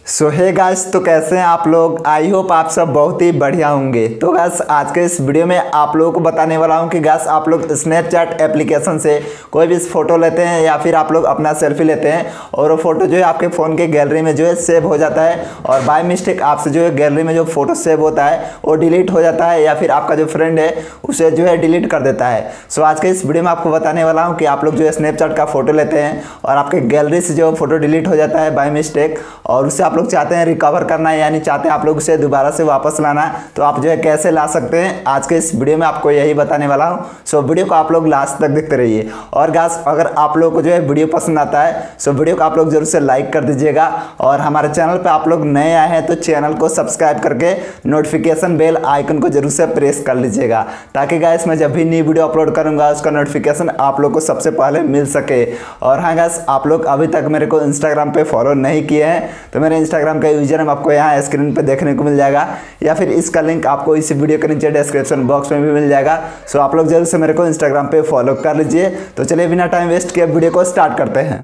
सो hey guys, तो कैसे हैं आप लोग। आई होप आप सब बहुत ही बढ़िया होंगे। तो गाइस आज के इस वीडियो में आप लोगों को बताने वाला हूं कि गाइस आप लोग स्नैपचैट एप्लीकेशन से कोई भी फ़ोटो लेते हैं या फिर आप लोग अपना सेल्फी लेते हैं और वो फ़ोटो जो है आपके फ़ोन के गैलरी में जो है सेव हो जाता है और बाय मिस्टेक आपसे जो है गैलरी में जो फ़ोटो सेव होता है वो डिलीट हो जाता है या फिर आपका जो फ्रेंड है उसे जो है डिलीट कर देता है। सो आज के इस वीडियो में आपको बताने वाला हूँ कि आप लोग जो है स्नैपचैट का फ़ोटो लेते हैं और आपके गैलरी से जो फ़ोटो डिलीट हो जाता है बाय मिस्टेक और उससे आप लोग चाहते हैं रिकवर करना है, यानी चाहते हैं आप लोग उसे दोबारा से वापस लाना है, तो आप जो है कैसे ला सकते हैं आज के इस वीडियो में आपको यही बताने वाला हूं। सो वीडियो को आप लोग लास्ट तक देखते रहिए। और गाइस अगर आप लोग को जो है वीडियो पसंद आता है सो वीडियो को आप लोग जरूर से लाइक कर दीजिएगा और हमारे चैनल पर आप लोग नए आए हैं तो चैनल को सब्सक्राइब करके नोटिफिकेशन बेल आइकन को जरूर से प्रेस कर लीजिएगा ताकि गाइस मैं जब भी नई वीडियो अपलोड करूंगा उसका नोटिफिकेशन आप लोग को सबसे पहले मिल सके। और हाँ गाइस, आप लोग अभी तक मेरे को इंस्टाग्राम पे फॉलो नहीं किए हैं तो मेरे इंस्टाग्राम का यूजर आपको यहाँ स्क्रीन पे देखने को मिल जाएगा या फिर इसका लिंक आपको इस वीडियो के नीचे डिस्क्रिप्शन बॉक्स में भी मिल जाएगा। सो आप लोग जरूर से मेरे को इंस्टाग्राम पे फॉलो कर लीजिए। तो चलिए बिना टाइम वेस्ट किए वीडियो को स्टार्ट करते हैं।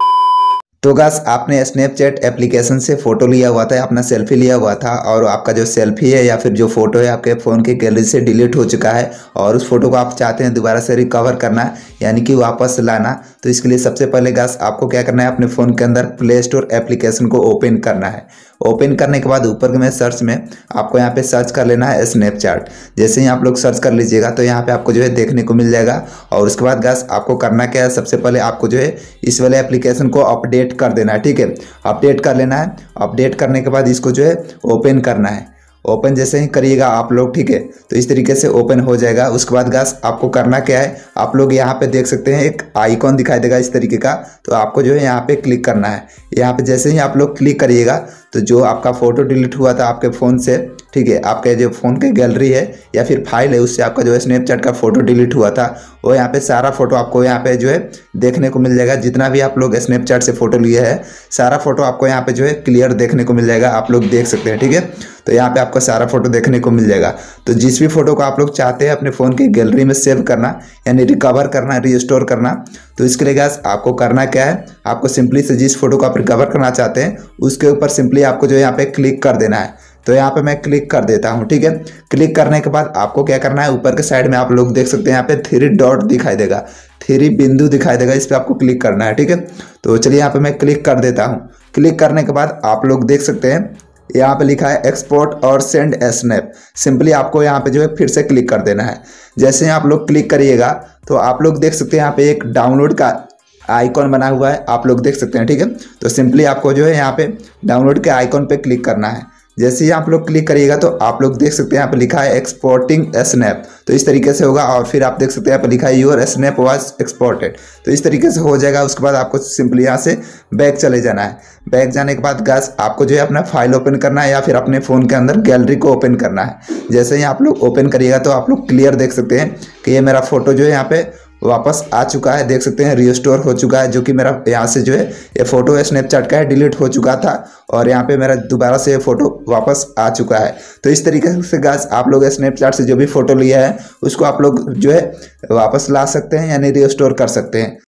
तो गाइस आपने स्नैपचैट एप्लीकेशन से फ़ोटो लिया हुआ था, अपना सेल्फी लिया हुआ था और आपका जो सेल्फी है या फिर जो फ़ोटो है आपके फ़ोन के गैलरी से डिलीट हो चुका है और उस फोटो को आप चाहते हैं दोबारा से रिकवर करना यानी कि वापस लाना। तो इसके लिए सबसे पहले गाइस आपको क्या करना है, अपने फ़ोन के अंदर प्ले स्टोर एप्लीकेशन को ओपन करना है। ओपन करने के बाद ऊपर में सर्च में आपको यहाँ पे सर्च कर लेना है स्नैपचैट। जैसे ही आप लोग सर्च कर लीजिएगा तो यहाँ पे आपको जो है देखने को मिल जाएगा। और उसके बाद गाइस आपको करना क्या है, सबसे पहले आपको जो है इस वाले एप्लीकेशन को अपडेट कर देना है। ठीक है, अपडेट कर लेना है। अपडेट करने के बाद इसको जो है ओपन करना है। ओपन जैसे ही करिएगा आप लोग, ठीक है, तो इस तरीके से ओपन हो जाएगा। उसके बाद गाइस आपको करना क्या है, आप लोग यहाँ पे देख सकते हैं एक आइकॉन दिखाई देगा इस तरीके का, तो आपको जो है यहाँ पे क्लिक करना है। यहाँ पे जैसे ही आप लोग क्लिक करिएगा तो जो आपका फ़ोटो डिलीट हुआ था आपके फ़ोन से, ठीक है, आपके जो फ़ोन की गैलरी है या फिर फाइल है उससे आपका जो है स्नैपचैट का फ़ोटो डिलीट हुआ था वो यहाँ पे सारा फ़ोटो आपको यहाँ पे जो है देखने को मिल जाएगा। जितना भी आप लोग स्नैपचैट से फ़ोटो लिए हैं सारा फ़ोटो आपको यहाँ पे जो है क्लियर देखने को मिल जाएगा, आप लोग देख सकते हैं। ठीक है, तो यहाँ पे आपको सारा फोटो देखने को मिल जाएगा। तो जिस भी फोटो को आप लोग चाहते हैं अपने फ़ोन की गैलरी में सेव करना यानी रिकवर करना, रिस्टोर करना, तो इसके लिए गाइस आपको करना क्या है, आपको सिंपली से जिस फोटो को आप रिकवर करना चाहते हैं उसके ऊपर सिंपली आपको जो यहाँ पे क्लिक कर देना है। तो यहाँ पे मैं क्लिक कर देता हूँ। ठीक है, क्लिक करने के बाद आपको क्या करना है, ऊपर के साइड में आप लोग देख सकते हैं यहाँ पे 3 डॉट दिखाई देगा, 3 बिंदु दिखाई देगा, इस पर आपको क्लिक करना है। ठीक है, तो चलिए यहाँ पे मैं क्लिक कर देता हूँ। क्लिक करने के बाद आप लोग देख सकते हैं यहाँ पे लिखा है एक्सपोर्ट और सेंड स्नैप। सिंपली आपको यहाँ पे जो है फिर से क्लिक कर देना है। जैसे ही आप लोग क्लिक करिएगा तो आप लोग देख सकते हैं यहाँ पे एक डाउनलोड का आइकॉन बना हुआ है, आप लोग देख सकते हैं। ठीक है, तो सिंपली आपको जो है यहाँ पे डाउनलोड के आइकॉन पे क्लिक करना है। जैसे ही आप लोग क्लिक करिएगा तो आप लोग देख सकते हैं यहाँ पे लिखा है एक्सपोर्टिंग स्नैप, तो इस तरीके से होगा। और फिर आप देख सकते हैं यहाँ पे लिखा है योर स्नैप वाज एक्सपोर्टेड, तो इस तरीके से हो जाएगा। उसके बाद आपको सिंपली यहाँ से बैक चले जाना है। बैक जाने के बाद गाइस आपको जो है अपना फाइल ओपन करना है या फिर अपने फ़ोन के अंदर गैलरी को ओपन करना है। जैसे ही आप लोग ओपन करिएगा तो आप लोग क्लियर देख सकते हैं कि ये मेरा फोटो जो है यहाँ पे वापस आ चुका है, देख सकते हैं रिस्टोर हो चुका है, जो कि मेरा यहाँ से जो है ये फ़ोटो है स्नैपचैट का है डिलीट हो चुका था और यहाँ पे मेरा दोबारा से ये फ़ोटो वापस आ चुका है। तो इस तरीके से गाइस आप लोग स्नैपचैट से जो भी फ़ोटो लिया है उसको आप लोग जो है वापस ला सकते हैं यानी रिस्टोर कर सकते हैं।